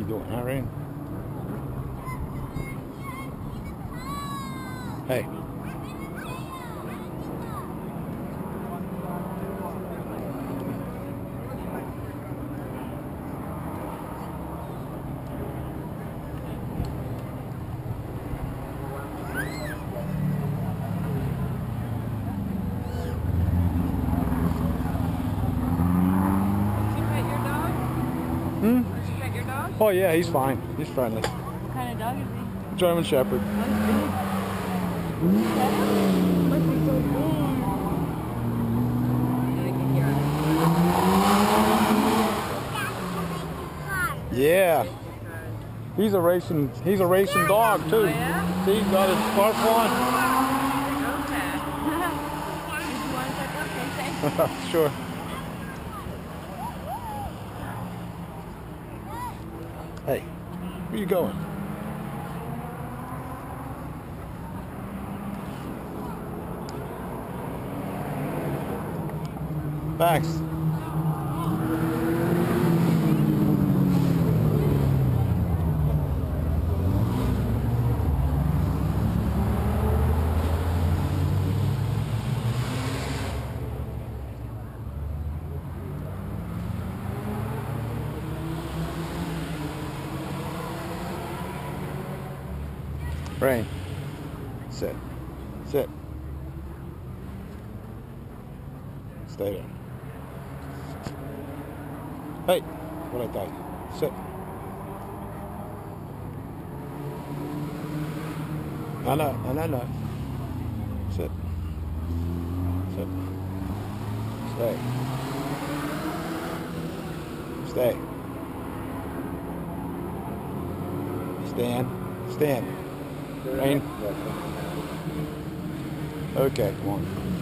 doing, huh, Rain? Hey. Hmm? Did you pet your dog? Oh yeah, he's fine. He's friendly. What kind of dog is he? German Shepherd. Must be so big. I can hear it. Yeah. He's a racing dog too. Oh, yeah? See, he's got his scarf on. Okay. Did you want to check up? Can you say? Sure. Hey, where you going? Thanks. Rain. Sit. Sit. Stay there. Hey, what I tell you? Sit. I know. Sit. Sit. Stay. Stay. Stand. Rain. Okay, come on.